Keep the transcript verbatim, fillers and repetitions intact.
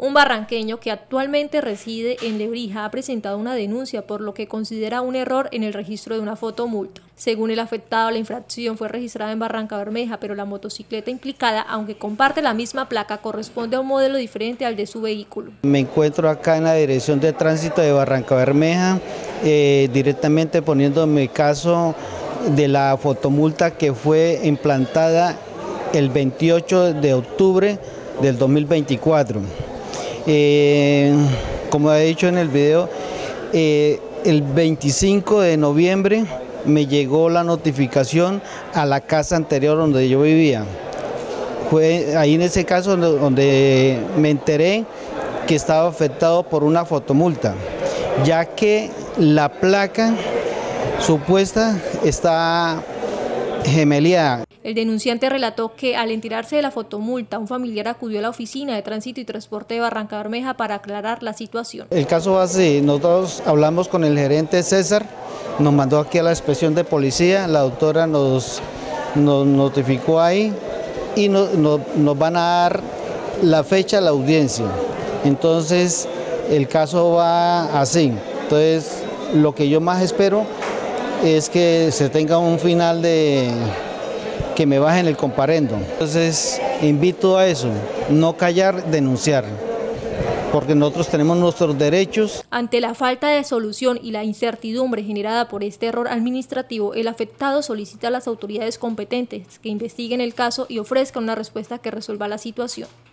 Un barranqueño que actualmente reside en Lebrija ha presentado una denuncia por lo que considera un error en el registro de una fotomulta. Según el afectado, la infracción fue registrada en Barrancabermeja, pero la motocicleta implicada, aunque comparte la misma placa, corresponde a un modelo diferente al de su vehículo. Me encuentro acá en la Dirección de Tránsito de Barrancabermeja, eh, directamente poniéndome caso de la fotomulta que fue implantada el veintiocho de octubre del dos mil veinticuatro. Eh, como he dicho en el video, eh, el veinticinco de noviembre me llegó la notificación a la casa anterior donde yo vivía. Fue ahí en ese caso donde me enteré que estaba afectado por una fotomulta, ya que la placa supuesta está gemeliada. El denunciante relató que al enterarse de la fotomulta, un familiar acudió a la oficina de Tránsito y Transporte de Barrancabermeja para aclarar la situación. El caso va así: nosotros hablamos con el gerente César, nos mandó aquí a la inspección de policía, la doctora nos, nos notificó ahí y no, no, nos van a dar la fecha de la audiencia. Entonces el caso va así. Entonces lo que yo más espero es que se tenga un final de que me bajen el comparendo. Entonces invito a eso, no callar, denunciar, porque nosotros tenemos nuestros derechos. Ante la falta de solución y la incertidumbre generada por este error administrativo, el afectado solicita a las autoridades competentes que investiguen el caso y ofrezcan una respuesta que resuelva la situación.